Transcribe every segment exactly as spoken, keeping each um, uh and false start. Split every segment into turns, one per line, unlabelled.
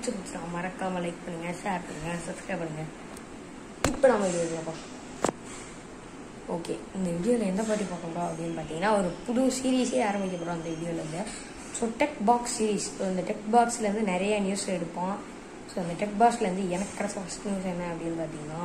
பிடிச்சிருந்துச்சா மறக்காம லைக் பண்ணுங்க, ஷேர் பண்ணுங்க, சப்ஸ்கிரைப் பண்ணுங்க. இப்போ நம்ம வீடியோவில் பார்ப்போம். ஓகே, இந்த வீடியோவில் எந்த பற்றி பார்க்க போகிறோம் அப்படின்னு பார்த்தீங்கன்னா, ஒரு புது சீரீஸே ஆரம்பிக்க போகிறோம் அந்த வீடியோவிலேருந்து. So tech box series. So இந்த டெக் பாக்ஸ்லேருந்து நிறைய நியூஸ் எடுப்போம். ஸோ அந்த டெக் பாக்ஸ்லேருந்து எனக்கு கிடைச்ச ஃபஸ்ட் நியூஸ் என்ன அப்படின்னு பார்த்தீங்கன்னா,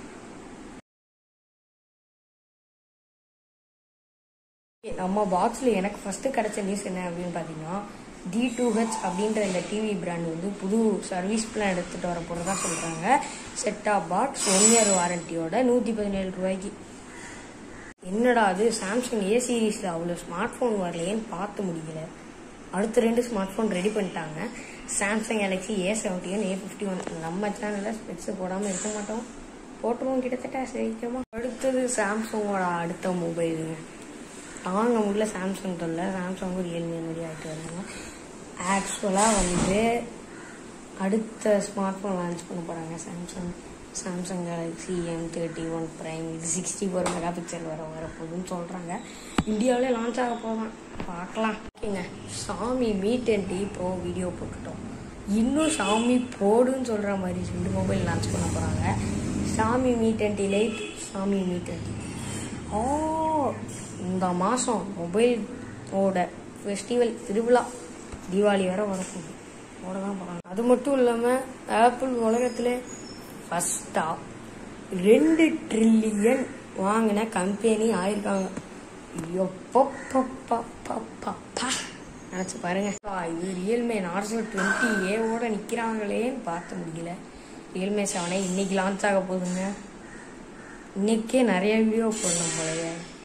நம்ம பாக்ஸில் எனக்கு ஃபஸ்ட்டு கிடைச்ச நியூஸ் என்ன அப்படின்னு பார்த்தீங்கன்னா, டி டூ ஹெச் அப்படின்ற இந்த டிவி பிராண்ட் வந்து புது சர்வீஸ் பிளான் எடுத்துகிட்டு வர போகிறதா சொல்கிறாங்க. செட்டாப் பாக்ஸ் ஒன் இயர் வாரண்டியோட நூற்றி பதினேழு ரூபாய்க்கு. என்னடா அது, சாம்சங் ஏ சீரீஸில் அவ்வளோ ஸ்மார்ட் ஃபோன் வரலையேன்னு பார்த்து முடியல. அடுத்த ரெண்டு ஸ்மார்ட் ஃபோன் ரெடி பண்ணிட்டாங்க. Samsung Galaxy A seventy one A fifty one. நம்ம சேனலில் ஸ்பெக்ஸ் போடாமல் இருக்க மாட்டோம், போட்டுவோம் கிட்டத்தட்ட சீக்கிரமா. அடுத்தது சாம்சங்கோட அடுத்த மொபைலுங்க. தாங்க முடியல சாம்சங் தொல்லை. சாம்சங் ரியல்மி மாதிரி ஆகிட்டு வராங்க. ஆக்சுவலாக வந்து அடுத்த ஸ்மார்ட் ஃபோன் லான்ச் பண்ண போகிறாங்க Samsung. Samsung Galaxy M thirty one prime. இது சிக்ஸ்டி ஃபோர் மெகா பிக்சல் வர வரப்போகுதுன்னு சொல்கிறாங்க. இந்தியாவிலே லான்ச் ஆக போதான், பார்க்கலாம். ஓகேங்க, Xiaomi Mi ten T pro video போட்டுட்டோம். இன்னும் ஷாமி போடுன்னு சொல்கிற மாதிரி ரெண்டு மொபைல் லான்ச் பண்ண போகிறாங்க. Xiaomi Mi ten T lite, Xiaomi Mi ten T. ஓ, இந்த மாதம் மொபைலோட ஃபெஸ்டிவல் திருவிழா தீபாவளி வர வரப்போகுது, போட தான் போகிறாங்க. அது மட்டும் இல்லாமல் ஆப்பிள் உலகத்தில் ஃபஸ்ட்டாக ரெண்டு ட்ரில்லியன் வாங்கின கம்பெனி ஆயிருக்காங்க. எப்பப்பப்பப்பப்பா நினச்சி பாருங்க. இது ரியல்மி நார்சோ டுவெண்ட்டி ஏவோட நிற்கிறாங்களேன்னு பார்த்து முடியல. ரியல்மி செவனே இன்னைக்கு லான்ச் ஆக போகுதுங்க. இன்னைக்கே நிறைய வீடியோ போடணும் போலயே.